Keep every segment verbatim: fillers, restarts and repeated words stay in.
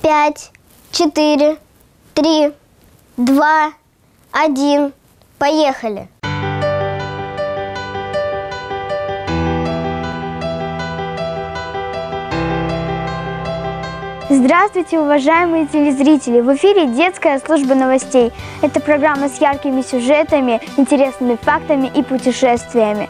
пять, четыре, три, два, один. Поехали! Здравствуйте, уважаемые телезрители! В эфире детская служба новостей. Это программа с яркими сюжетами, интересными фактами и путешествиями.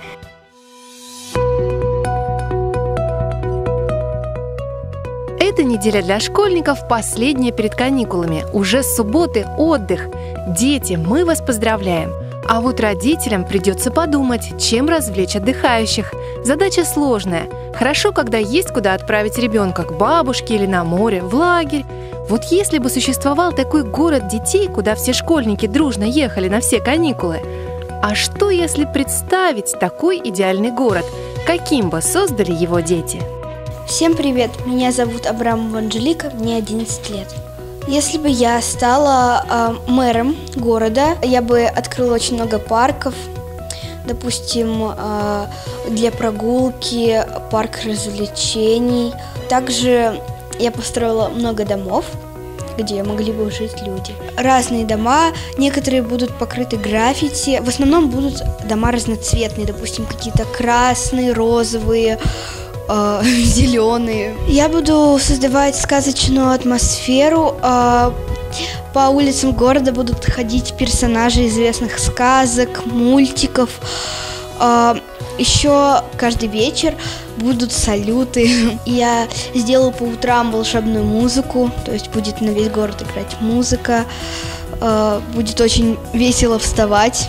Эта неделя для школьников последняя перед каникулами. Уже с субботы отдых. Дети, мы вас поздравляем! А вот родителям придется подумать, чем развлечь отдыхающих. Задача сложная. Хорошо, когда есть куда отправить ребенка к бабушке или на море, в лагерь. Вот если бы существовал такой город детей, куда все школьники дружно ехали на все каникулы. А что, если представить такой идеальный город? Каким бы создали его дети? Всем привет! Меня зовут Абрамова Анжелика, мне одиннадцать лет. Если бы я стала э, мэром города, я бы открыла очень много парков, допустим, э, для прогулки, парк развлечений. Также я построила много домов, где могли бы жить люди. Разные дома, некоторые будут покрыты граффити, в основном будут дома разноцветные, допустим, какие-то красные, розовые, э, зеленые. Я буду создавать сказочную атмосферу. Э, по улицам города будут ходить персонажи известных сказок, мультиков. Э, еще каждый вечер будут салюты. Я сделаю по утрам волшебную музыку, то есть будет на весь город играть музыка. Э, будет очень весело вставать.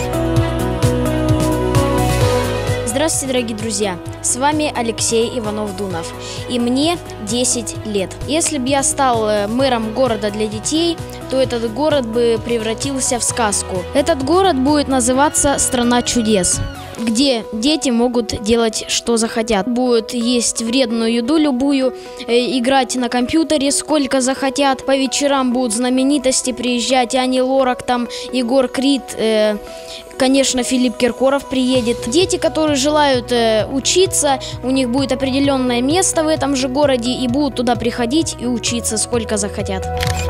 Здравствуйте, дорогие друзья! С вами Алексей Иванов-Дунов, и мне десять лет. Если бы я стал мэром города для детей, то этот город бы превратился в сказку. Этот город будет называться «Страна чудес», где дети могут делать, что захотят. Будут есть вредную еду любую, э, играть на компьютере сколько захотят. По вечерам будут знаменитости приезжать, Ани Лорак, там, Егор Крид, э, конечно, Филипп Киркоров приедет. Дети, которые желают э, учиться, у них будет определенное место в этом же городе, и будут туда приходить и учиться сколько захотят.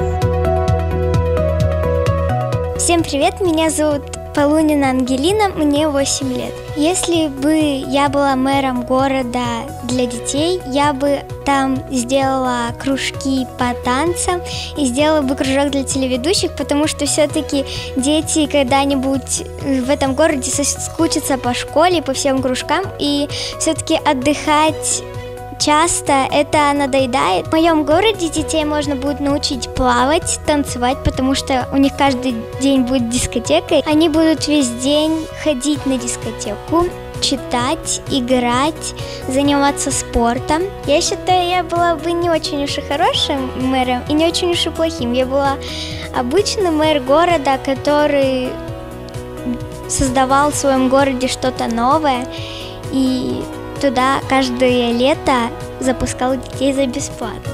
Всем привет, меня зовут Полунина Ангелина, мне восемь лет. Если бы я была мэром города для детей, я бы там сделала кружки по танцам и сделала бы кружок для телеведущих, потому что все-таки дети когда-нибудь в этом городе соскучатся по школе, по всем кружкам, и все-таки отдыхать часто это надоедает. В моем городе детей можно будет научить плавать, танцевать, потому что у них каждый день будет дискотека. Они будут весь день ходить на дискотеку, читать, играть, заниматься спортом. Я считаю, я была бы не очень уж и хорошим мэром и не очень уж и плохим. Я была обычный мэр города, который создавал в своем городе что-то новое и туда каждое лето запускал детей за бесплатно.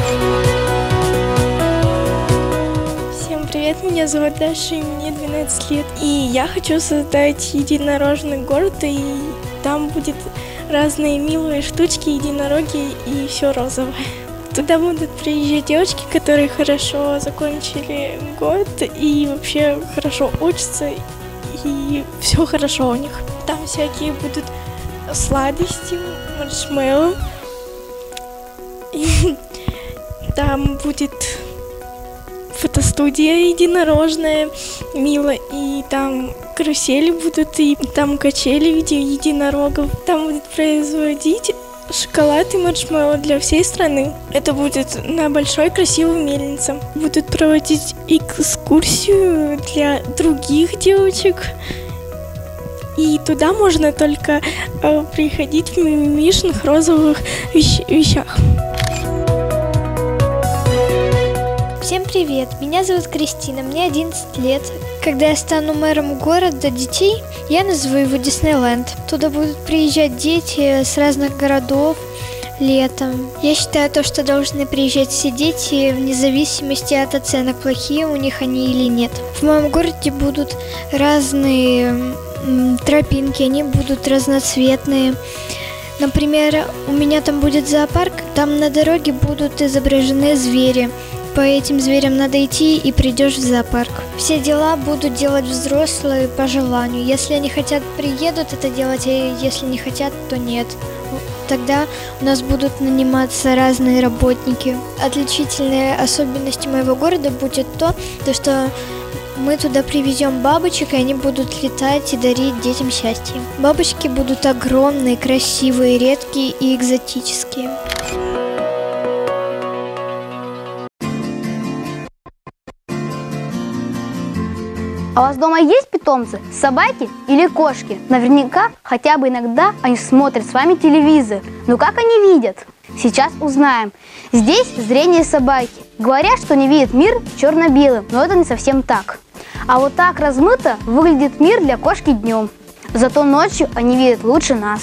Всем привет, меня зовут Даша, и мне двенадцать лет. И я хочу создать единорожный город, и там будет разные милые штучки, единороги и все розовое. Туда будут приезжать девочки, которые хорошо закончили год и вообще хорошо учатся, и все хорошо у них. Там всякие будут сладости, маршмеллоу. И там будет фотостудия единорожная, мило, и там карусели будут, и там качели в виде единорогов. Там будут производить шоколад и маршмеллоу для всей страны. Это будет на большой красивой мельнице. Будут проводить экскурсию для других девочек. И туда можно только э, приходить в мимимишных розовых вещ- вещах. Всем привет, меня зовут Кристина, мне одиннадцать лет. Когда я стану мэром города детей, я назову его Диснейленд. Туда будут приезжать дети с разных городов летом. Я считаю то, что должны приезжать все дети вне зависимости от оценок, плохие у них они или нет. В моем городе будут разные тропинки, они будут разноцветные. Например, у меня там будет зоопарк, там на дороге будут изображены звери. По этим зверям надо идти, и придешь в зоопарк. Все дела будут делать взрослые по желанию. Если они хотят, приедут это делать, а если не хотят, то нет. Тогда у нас будут наниматься разные работники. Отличительной особенностью моего города будет то, то что мы туда привезем бабочек, и они будут летать и дарить детям счастье. Бабочки будут огромные, красивые, редкие и экзотические. А у вас дома есть питомцы? Собаки или кошки? Наверняка хотя бы иногда они смотрят с вами телевизор. Но как они видят? Сейчас узнаем. Здесь зрение собаки. Говорят, что они видят мир черно-белым, но это не совсем так. А вот так размыто выглядит мир для кошки днем. Зато ночью они видят лучше нас.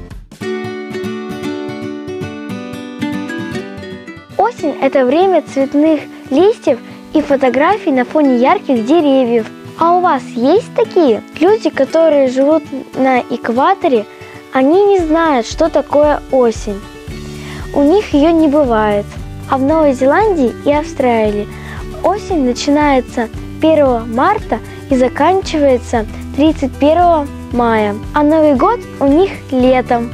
Осень – это время цветных листьев и фотографий на фоне ярких деревьев. А у вас есть такие? Люди, которые живут на экваторе, они не знают, что такое осень. У них ее не бывает. А в Новой Зеландии и Австралии осень начинается первого марта и заканчивается тридцать первого мая. А Новый год у них летом.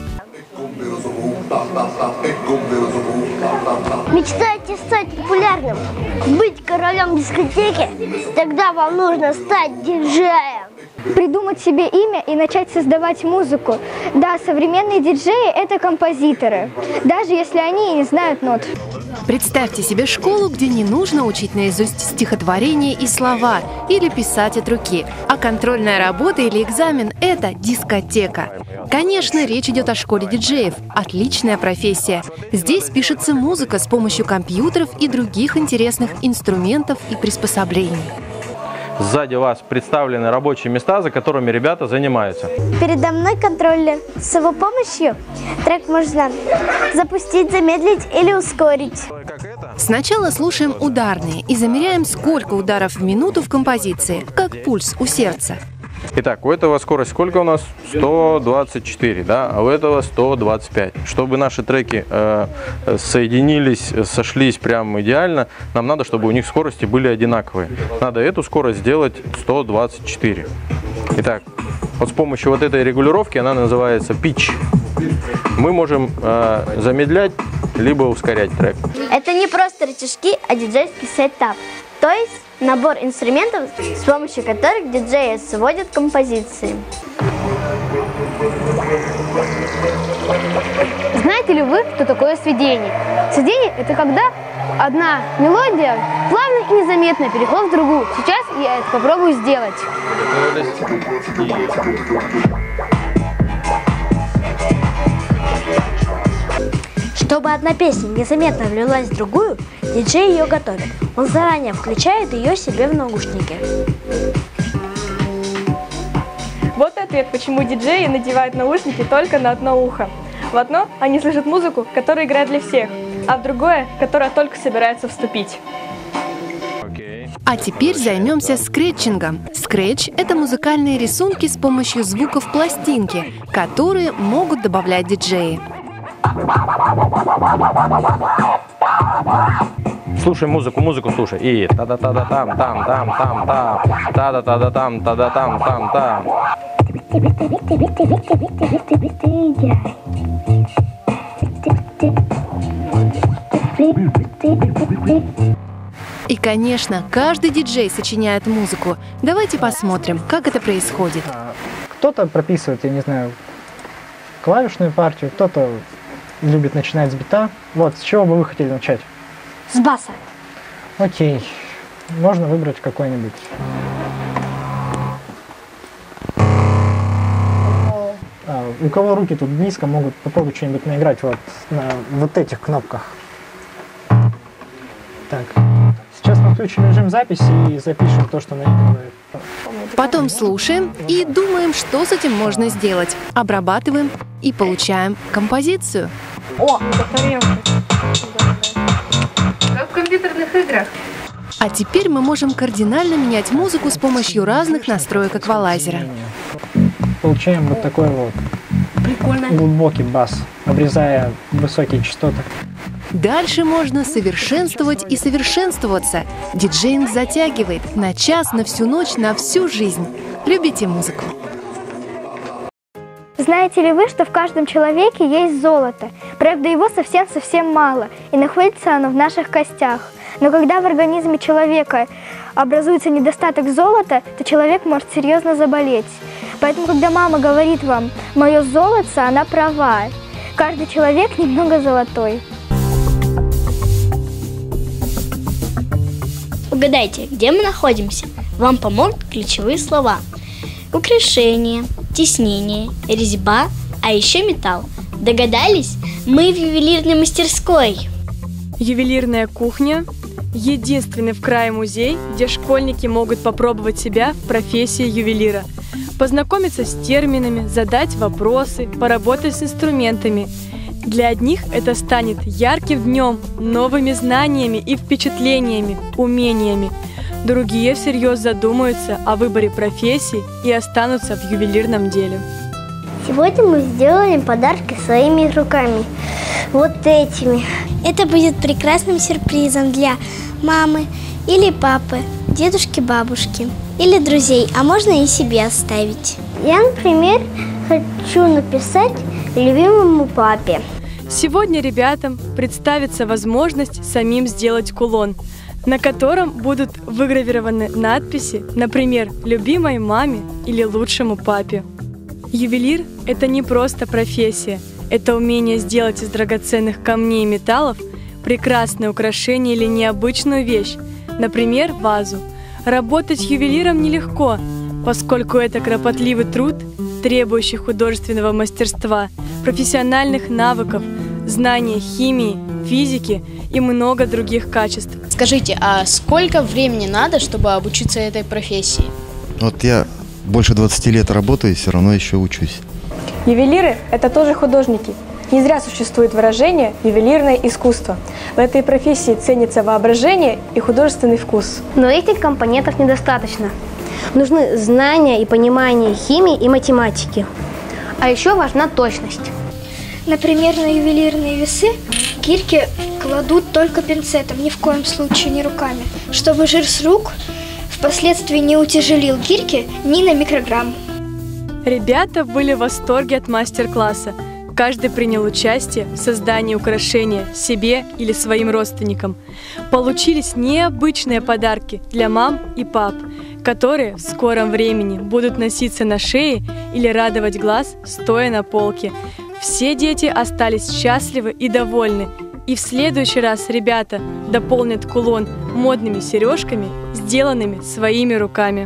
Мечтаете стать популярным, быть королем дискотеки? Тогда вам нужно стать диджеем. Придумать себе имя и начать создавать музыку. Да, современные диджеи – это композиторы, даже если они и не знают нот. Представьте себе школу, где не нужно учить наизусть стихотворения и слова или писать от руки, а контрольная работа или экзамен – это дискотека. Конечно, речь идет о школе диджеев. Отличная профессия. Здесь пишется музыка с помощью компьютеров и других интересных инструментов и приспособлений. Сзади вас представлены рабочие места, за которыми ребята занимаются. Передо мной контроллер. С его помощью трек можно запустить, замедлить или ускорить. Сначала слушаем ударные и замеряем, сколько ударов в минуту в композиции, как пульс у сердца. Итак, у этого скорость сколько у нас? сто двадцать четыре, да, а у этого сто двадцать пять. Чтобы наши треки э, соединились, сошлись прям идеально, нам надо, чтобы у них скорости были одинаковые. Надо эту скорость сделать сто двадцать четыре. Итак, вот с помощью вот этой регулировки, она называется pitch, мы можем э, замедлять либо ускорять трек. Это не просто рычажки, а диджейский сетап. То есть набор инструментов, с помощью которых диджеи сводят композиции. Знаете ли вы, что такое сведение? Сведение – это когда одна мелодия плавно и незаметно переходит в другую. Сейчас я это попробую сделать. Чтобы одна песня незаметно влилась в другую, диджей ее готовит. Он заранее включает ее себе в наушники. Вот и ответ, почему диджеи надевают наушники только на одно ухо. В одно они слышат музыку, которая играет для всех, а в другое, которая только собирается вступить. А теперь займемся скретчингом. Скретч – это музыкальные рисунки с помощью звуков пластинки, которые могут добавлять диджеи. Слушай музыку, музыку слушай. И та-да-та-да-там, там-там-там-там, та-да-та-да-там, та-да-там-там-там. И, конечно, каждый диджей сочиняет музыку. Давайте посмотрим, как это происходит. Кто-то прописывает, я не знаю, клавишную партию, кто-то любит начинать с бита. Вот, с чего бы вы хотели начать? С баса. Окей, можно выбрать какой-нибудь. А, у кого руки тут низко, могут попробовать что-нибудь наиграть вот на вот этих кнопках. Так, сейчас мы включим режим записи и запишем то, что наигрывает. Потом слушаем и думаем, что с этим можно сделать. Обрабатываем и получаем композицию. О, тарелка. Как в компьютерных играх. А теперь мы можем кардинально менять музыку с помощью разных настроек эквалайзера. Получаем вот такой вот глубокий бас, обрезая высокие частоты. Дальше можно совершенствовать и совершенствоваться. Диджеинг затягивает на час, на всю ночь, на всю жизнь. Любите музыку? Знаете ли вы, что в каждом человеке есть золото? Правда, его совсем-совсем мало, и находится оно в наших костях. Но когда в организме человека образуется недостаток золота, то человек может серьезно заболеть. Поэтому, когда мама говорит вам «моё золото», она права. Каждый человек немного золотой. Угадайте, где мы находимся? Вам помогут ключевые слова. Украшение, тиснение, резьба, а еще металл. Догадались? Мы в ювелирной мастерской. Ювелирная кухня – единственный в крае музей, где школьники могут попробовать себя в профессии ювелира, познакомиться с терминами, задать вопросы, поработать с инструментами. Для одних это станет ярким днем, новыми знаниями и впечатлениями, умениями. Другие всерьез задумаются о выборе профессии и останутся в ювелирном деле. Сегодня мы сделали подарки своими руками. Вот этими. Это будет прекрасным сюрпризом для мамы или папы, дедушки, бабушки или друзей, а можно и себе оставить. Я, например, хочу написать любимому папе. Сегодня ребятам представится возможность самим сделать кулон, на котором будут выгравированы надписи, например, «любимой маме» или «лучшему папе». Ювелир – это не просто профессия, это умение сделать из драгоценных камней и металлов прекрасное украшение или необычную вещь, например, вазу. Работать ювелиром нелегко, поскольку это кропотливый труд, требующий художественного мастерства, профессиональных навыков, знания химии, физики и много других качеств. Скажите, а сколько времени надо, чтобы обучиться этой профессии? Вот я больше двадцати лет работаю и все равно еще учусь. Ювелиры – это тоже художники. Не зря существует выражение «ювелирное искусство». В этой профессии ценится воображение и художественный вкус. Но этих компонентов недостаточно. Нужны знания и понимание химии и математики. А еще важна точность. Например, на ювелирные весы гирьки кладут только пинцетом, ни в коем случае не руками, чтобы жир с рук впоследствии не утяжелил гирьки ни на микрограмм. Ребята были в восторге от мастер-класса. Каждый принял участие в создании украшения себе или своим родственникам. Получились необычные подарки для мам и пап, которые в скором времени будут носиться на шее или радовать глаз, стоя на полке. Все дети остались счастливы и довольны. И в следующий раз ребята дополнят кулон модными сережками, сделанными своими руками.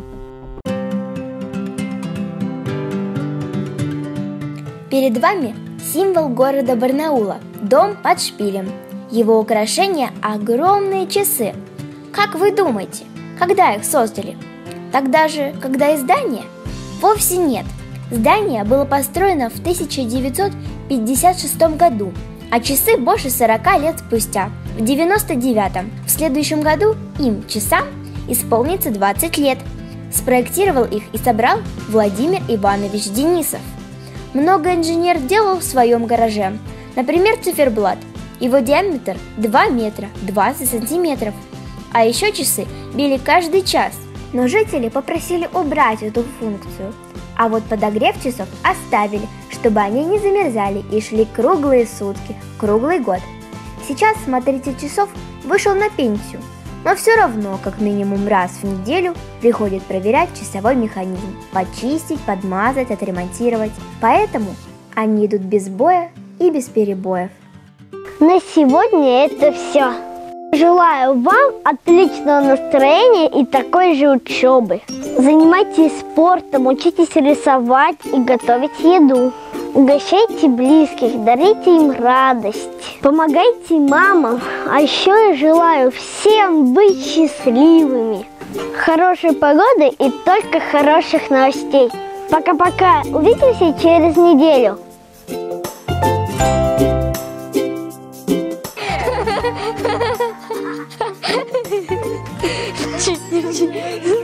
Перед вами символ города Барнаула – дом под шпилем. Его украшения – огромные часы. Как вы думаете, когда их создали? Тогда же, когда и здание? Вовсе нет. Здание было построено в тысяча девятьсот пятьдесят шестом году, а часы больше сорока лет спустя, в девяносто девятом. В следующем году им, часам, исполнится двадцать лет. Спроектировал их и собрал Владимир Иванович Денисов. Много инженер делал в своем гараже. Например, циферблат. Его диаметр два метра двадцать сантиметров. А еще часы били каждый час. Но жители попросили убрать эту функцию. А вот подогрев часов оставили, чтобы они не замерзали и шли круглые сутки, круглый год. Сейчас смотритель часов вышел на пенсию, но все равно как минимум раз в неделю приходит проверять часовой механизм, почистить, подмазать, отремонтировать. Поэтому они идут без боя и без перебоев. На сегодня это все. Желаю вам отличного настроения и такой же учебы. Занимайтесь спортом, учитесь рисовать и готовить еду. Угощайте близких, дарите им радость. Помогайте мамам. А еще я желаю всем быть счастливыми. Хорошей погоды и только хороших новостей. Пока-пока. Увидимся через неделю. Чуть-чуть.